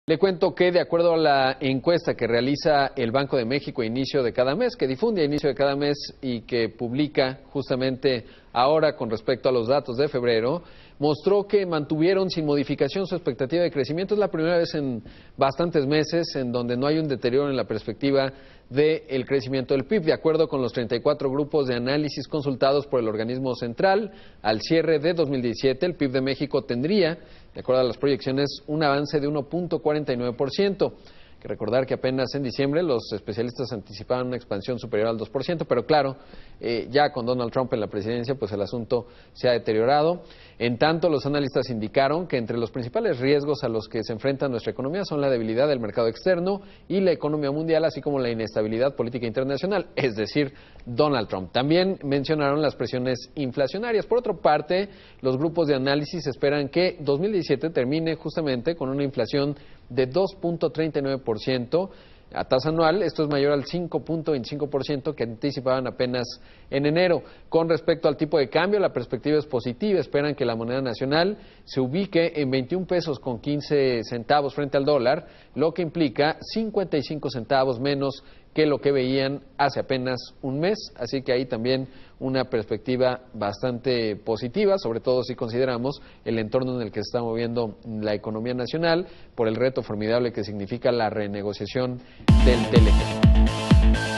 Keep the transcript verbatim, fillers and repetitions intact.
Le cuento que de acuerdo a la encuesta que realiza el Banco de México a inicio de cada mes, que difunde a inicio de cada mes y que publica justamente ahora con respecto a los datos de febrero, mostró que mantuvieron sin modificación su expectativa de crecimiento. Es la primera vez en bastantes meses en donde no hay un deterioro en la perspectiva del crecimiento del P I B. De acuerdo con los treinta y cuatro grupos de análisis consultados por el organismo central, al cierre de dos mil diecisiete, el P I B de México tendría, de acuerdo a las proyecciones, un avance de uno punto cuarenta y nueve por ciento. Hay que recordar que apenas en diciembre los especialistas anticipaban una expansión superior al dos por ciento, pero claro, eh, ya con Donald Trump en la presidencia, pues el asunto se ha deteriorado. En tanto, los analistas indicaron que entre los principales riesgos a los que se enfrenta nuestra economía son la debilidad del mercado externo y la economía mundial, así como la inestabilidad política internacional, es decir, Donald Trump. También mencionaron las presiones inflacionarias. Por otra parte, los grupos de análisis esperan que dos mil diecisiete termine justamente con una inflación de dos punto treinta y nueve por ciento a tasa anual. Esto es mayor al cinco punto veinticinco por ciento que anticipaban apenas en enero. Con respecto al tipo de cambio, la perspectiva es positiva. Esperan que la moneda nacional se ubique en veintiún pesos con quince centavos frente al dólar, lo que implica cincuenta y cinco centavos menos que lo que veían hace apenas un mes. Así que ahí también una perspectiva bastante positiva, sobre todo si consideramos el entorno en el que se está moviendo la economía nacional por el reto formidable que significa la renegociación del T L C.